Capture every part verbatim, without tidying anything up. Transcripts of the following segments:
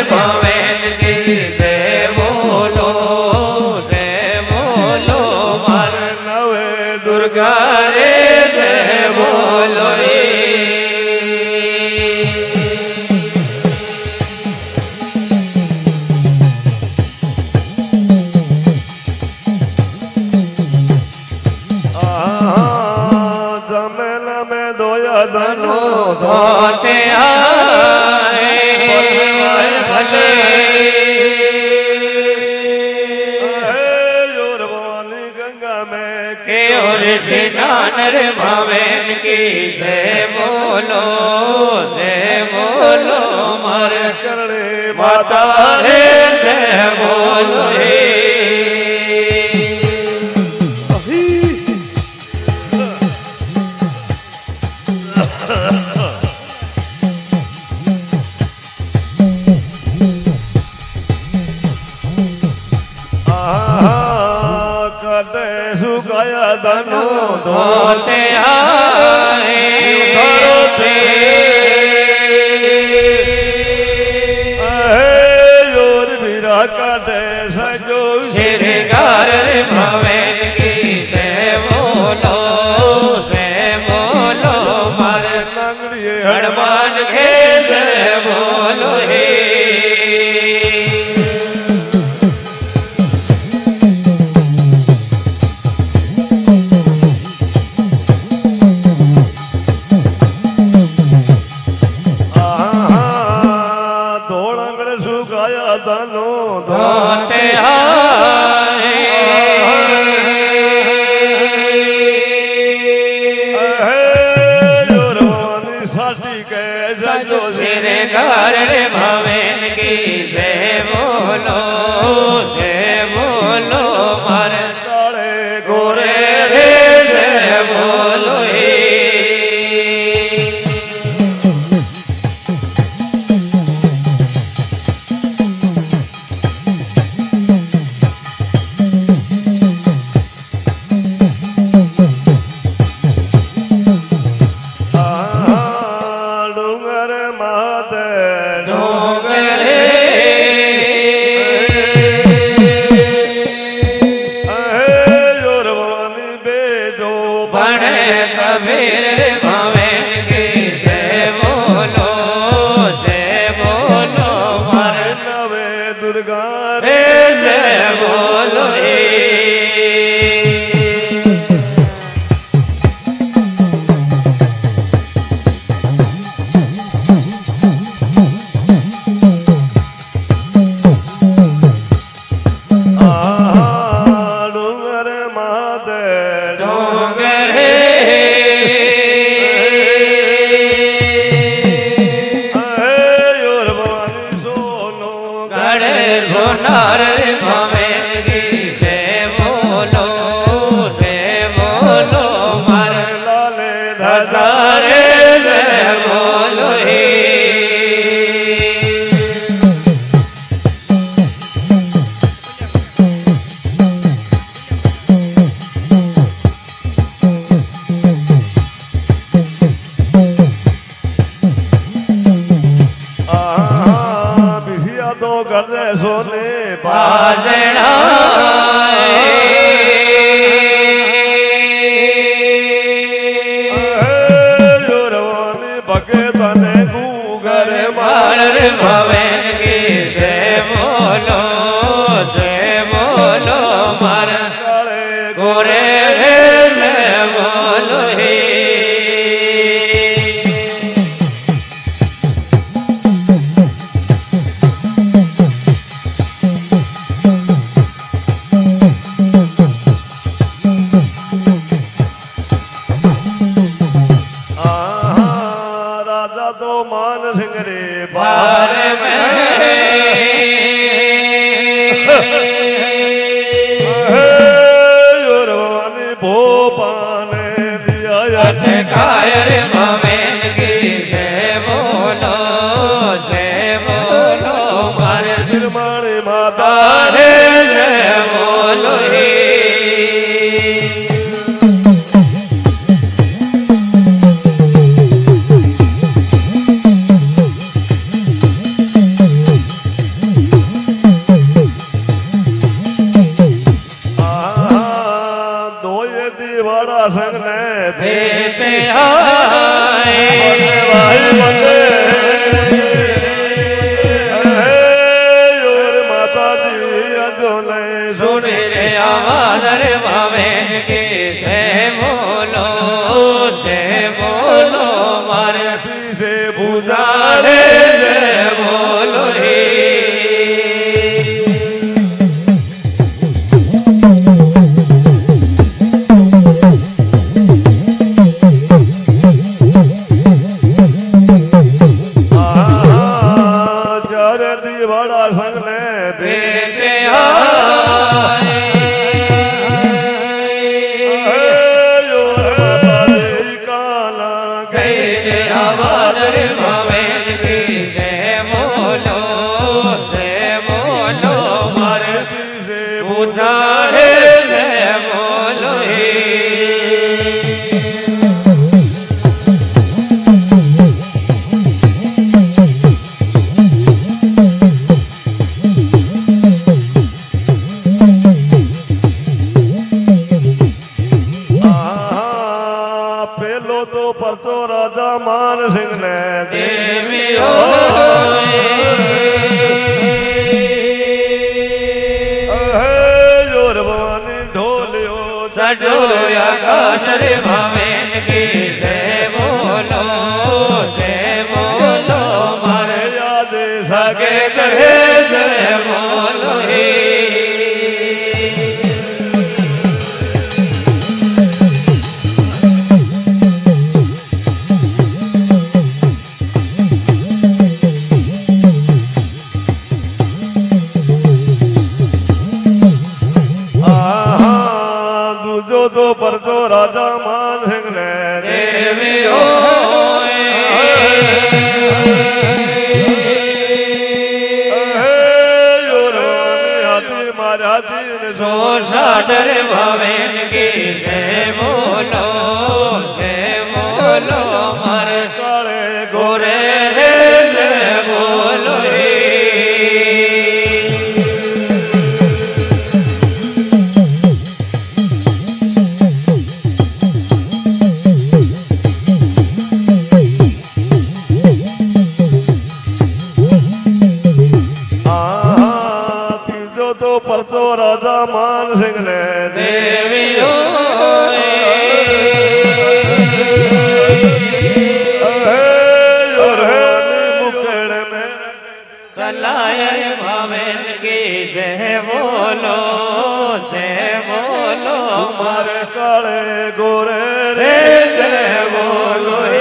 भवेन की जय बोलो जय बोलो मार नवे दुर्गा रे जय बोलो धनो धोते आए भले और भवानी गंगा में के और स्नान रे भवेन की जय बोलो जय बोलो मार करणे माता रे जय बोलो धनो धोते आए धरोते और वीरा काटे सजो श्रृंगार भवेन की जय बोलो जय बोलो मार नंगड़िए हनुमान के जय बोलो हे धोते आए और भवानी सासी के सजो श्रृंगार भवेन की जय बोलो जय बोलो मार काले गोरे रे जय बोलो दीवाड़ा संग ने भेद आए भाई बंदे और माता दी अजोले सुन रे आवाज रे भावेन की जय बोलो जय बोलो मारती से बुझारे जय बोलो हे दीवाड़ा संग ने भेद आए काला कैसे आवाज रे भावेन की जय बोलो जय बोलो मारती से बुझारे जय बोलो हे पेलो तो परचो राजा मान सिंह ने देवी जोर भवानी ढोलियो सजो आकाश रे भावेन की जय बोलो जय बोलो मारे याद सगे करे जय बोलो हे दूजो तो परचो राजा मान सिंह ने देवी हाथी मारा तीन सो साडर भावेन की जय बोलो जय बोलो मर काले गोरे रे जय बोलो हे तीजो तो परचो राजा मान सिंह ने देवी मुकेड़ में चलाए भावेन की जय बोलो जय बोलो मार काले गोरे रे जय बोलो हे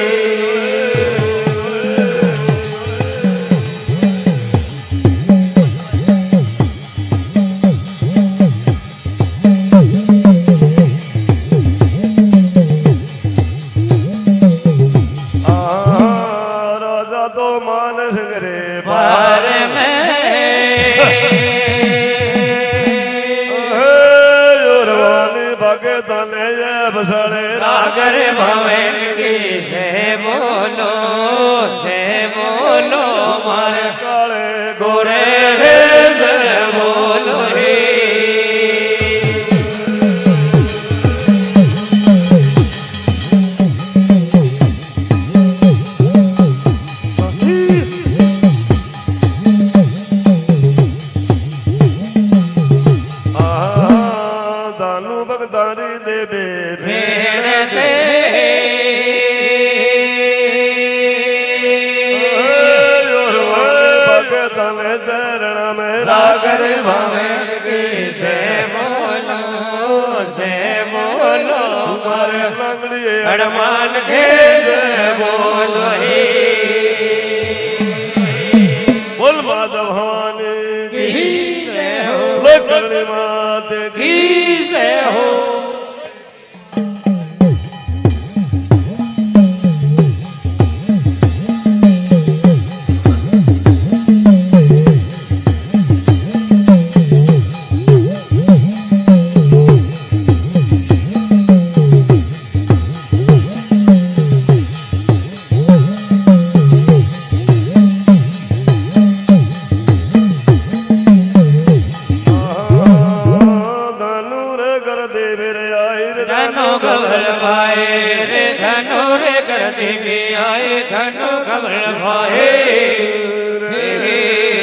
राजा तो मान सिंह रे बार में भागे तने बसड़े रागर भावेन की जय बोलो जय बोलो मार काले गोरे रे जय बोलो हे दानू बगदारी दे बे भेड़ दे भागे तने चरण में रागर भावेन की जय बोलो जय बोलो मार लंगड़िए हनुमान के जय बोलो हे बोल माधव भवानी की जय हो लोकड़ी मात की की जय हो खबर पाए रे धनु रे कर देवी आए धनु खबर पाए रे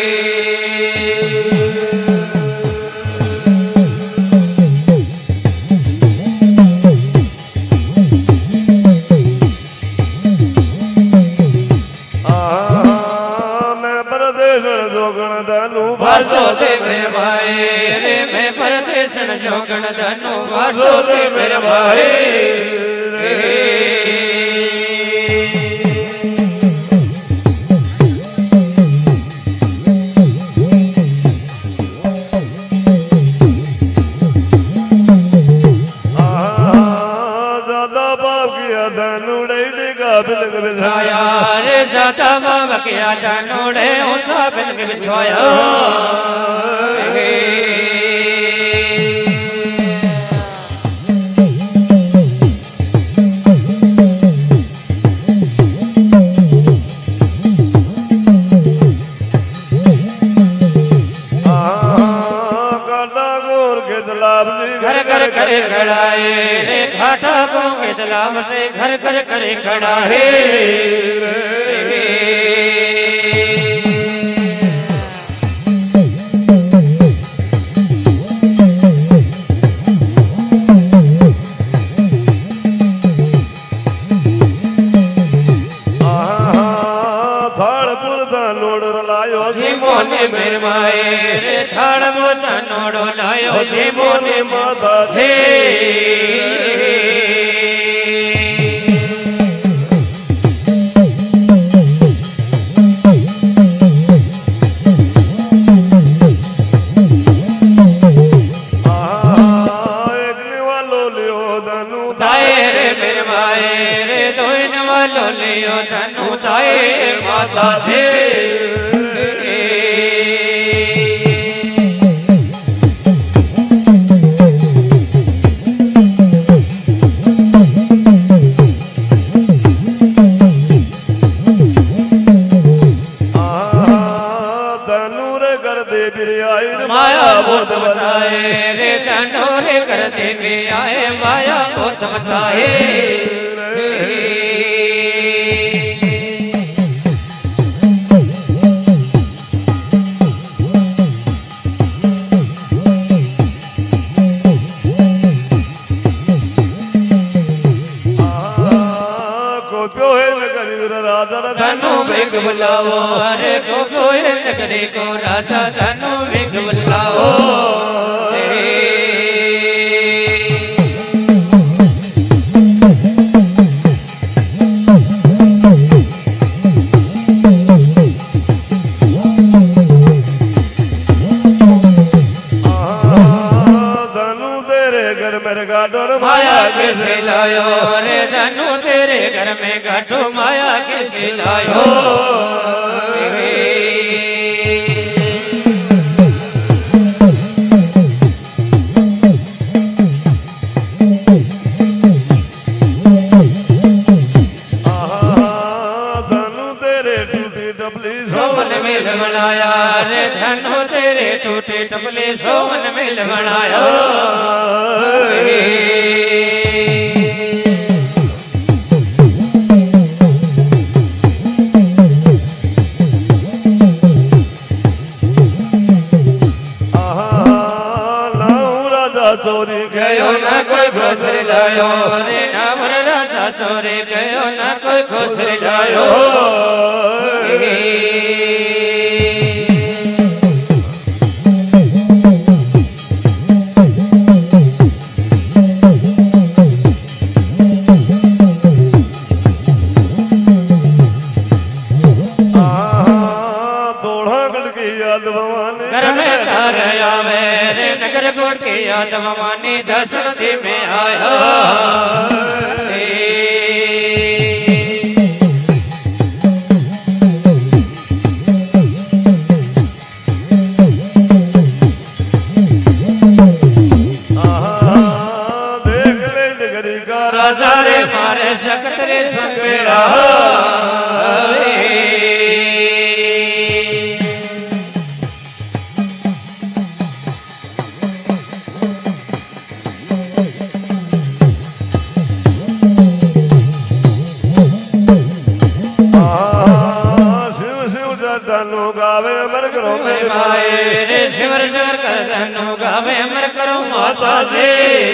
वासो दे मेरे भाई रे मैं परदेशन जोगण धनु वासो दे मेरे भाई रे ज्यादा बाप किया धनु डेढ़ का बिलग बिछाया रे ज्यादा बाप किया धनु डे ऊंचा बिलग बिछाया घर घर करे खड़ाए रे घाटा को के तालाब से घर घर करे खड़ाए जी मोने मेरे माए रे थाड़ मोता नोड़ो लायो जी मोने माता से रे मेरे माए रे दोइन वालो लियो धनु ताए माता से माया बहुत बताए रे धनु रे कर देवी आए माया बहुत बताए धनु वेग बुलाओ अरे गोपो नगरी को राजा धनु वेग बुलाओ धनु तेरे घर में गाडो माया कैसे लायो रे धनु तेरे घर में गाठो माया कैसे लायो धनु तेरे टूटी टपली सोमन मिल बनाया रे धनु तेरे टूटी टपली सोमन मिल बनाया चोरी गयो ना कोई घोसरी लायो रे नाम राजा चोरी गयो ना कोई घोसरी लायो घर में घर आवे रे नगर कोट के याद भवानी दर्शन दी में आया देख ले नगरी का राजा रे मारे सकत रे संगेड़ा करो मेरे माए रे शिवर शिवर कर धनु गावे अमर करो माता जी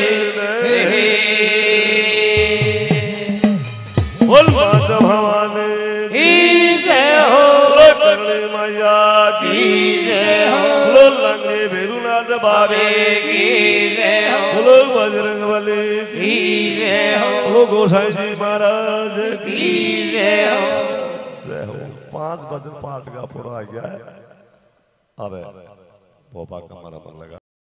बोल माता भवानी की जय हो बोलो करले मैया की की जय हो बोलो लंगे भेरुनाथ बाबे की जय हो बोलो बजरंगबली की की जय हो बोलो गोसाई जी महाराज की की जय हो जय हो। पांच भजन पाठ का पूरा आ गया है। अब भोपा का हमारा मन लगा।